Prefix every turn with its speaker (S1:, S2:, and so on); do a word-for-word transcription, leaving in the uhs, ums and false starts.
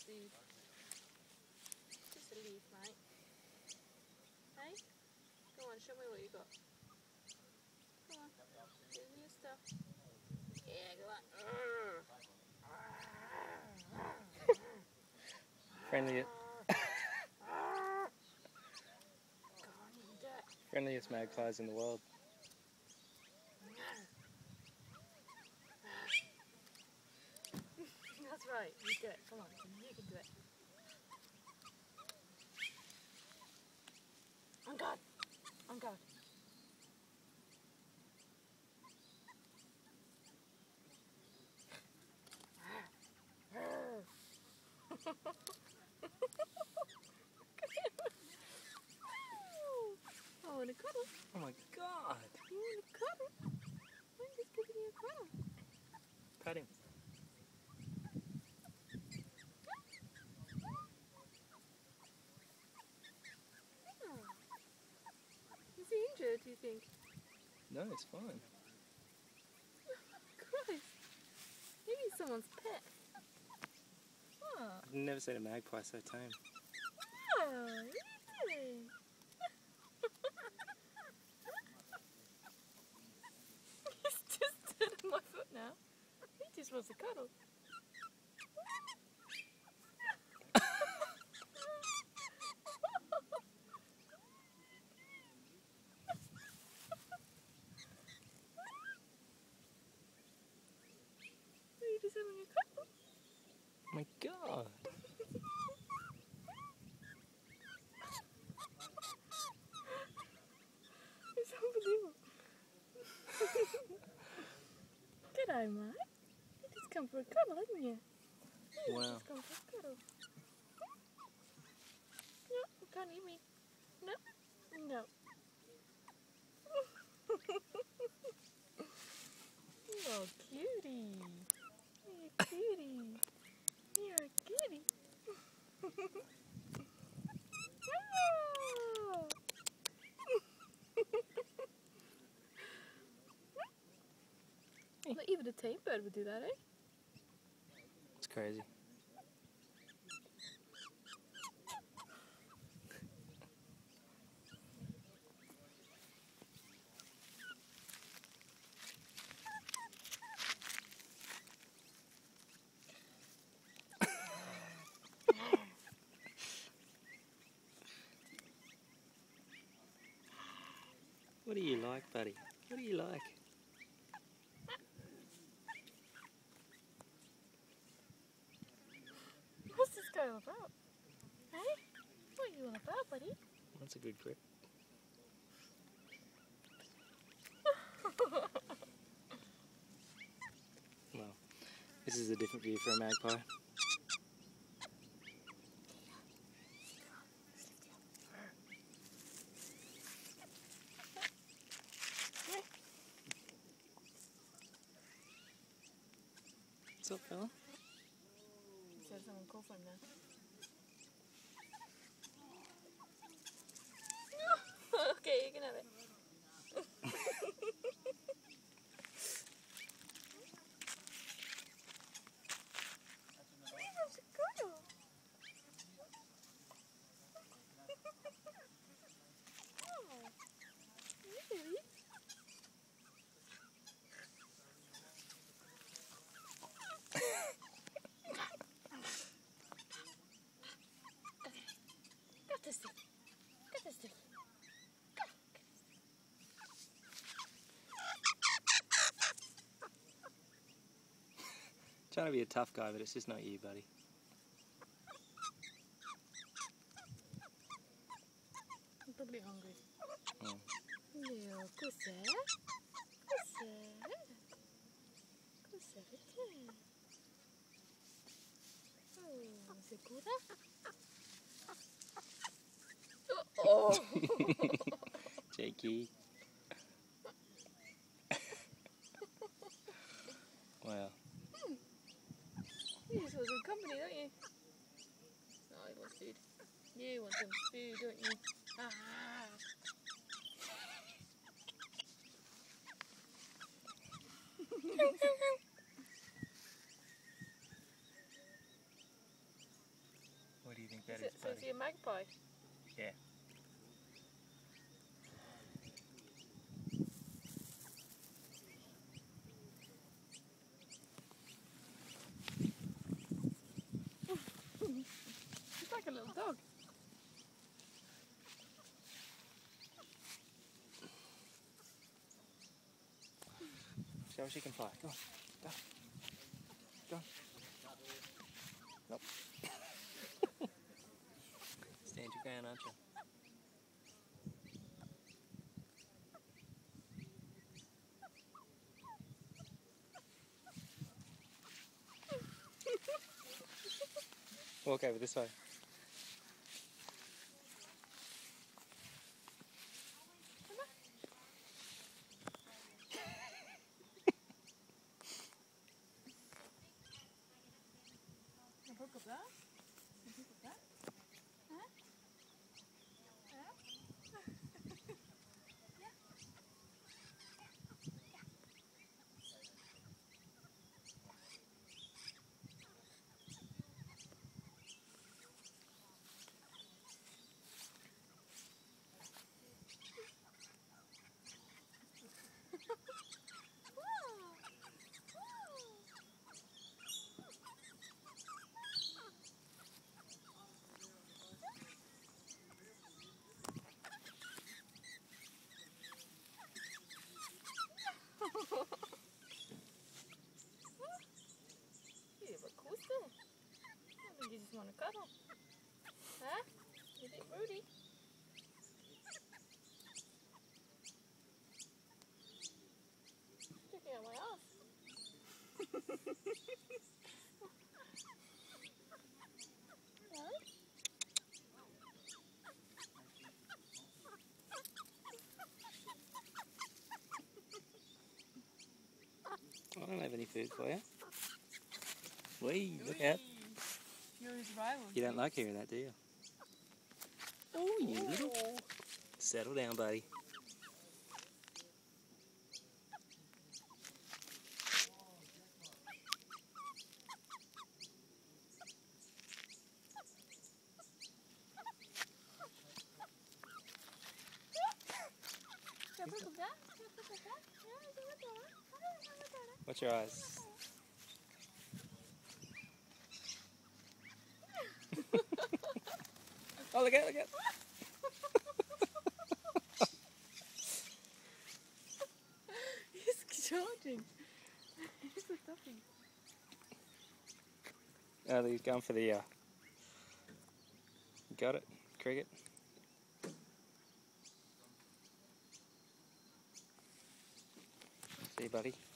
S1: dude. Just a leaf, mate. Hey? Go on, show me what you got. Come on. Give me your stuff. Yeah, go on.
S2: Friendly,
S1: Go on, you do it.
S2: friendliest magpies in the world.
S1: That's right, you do it. Come on, you can do it. On guard. On guard. I want a cuddle.
S2: Oh my god!
S1: You want a cuddle? I'm just giving you a cuddle.
S2: Pat him.
S1: Is he injured, do you think?
S2: No, it's fine.
S1: Christ. Maybe he's someone's pet. Oh,
S2: I've never seen a magpie so tame.
S1: oh really? He's just stood on my foot now. He just wants a cuddle. Are you just having a cuddle?
S2: Oh my god!
S1: It's unbelievable. G'day, mate. You just come for a cuddle, haven't you? You
S2: Wow.
S1: just come for a cuddle. No, you can't eat me. No, no. Oh, cutie. You're a cutie. You're a cutie. Oh. But even a tame bird would do that, eh?
S2: It's crazy. What do you like, buddy? What do you like?
S1: What's this guy all about? Hey? What are you all about, buddy?
S2: That's a good grip. Well, this is a different view for a magpie. What's up, fella?
S1: He said someone call for him now. Okay, you can have it. That's a cuddle. Oh, really? Got this thing. Got this thing. Go.
S2: Trying to be a tough guy, but it's just not you, buddy.
S1: I'm probably hungry.
S2: Mm.
S1: Little kusse. Kusse. Kusse lite. Oh, sekura. Oh.
S2: Jakey. Wow.
S1: You just want some company, don't you? Oh, he wants food. You want some food, don't you? Ah. magpie?
S2: Yeah.
S1: It's like a little dog.
S2: Show her she can fly. Go on. Go. Go on. Nope. Stand your ground, aren't you? Walk over this way.
S1: Look at that. Look at that. Huh? Huh? You look cool still. I think you just want to cuddle. Huh? You bit Rudy. Sticking out my ass.
S2: I don't have any food for you. Wee, look out.
S1: You're his rival.
S2: You don't like hearing that, do you? Oh, you little. Settle down, buddy. Watch your eyes. Oh, look out, look out.
S1: He's charging. He's a ducky.
S2: Oh, he's going for the, uh, got it, cricket. See you, buddy.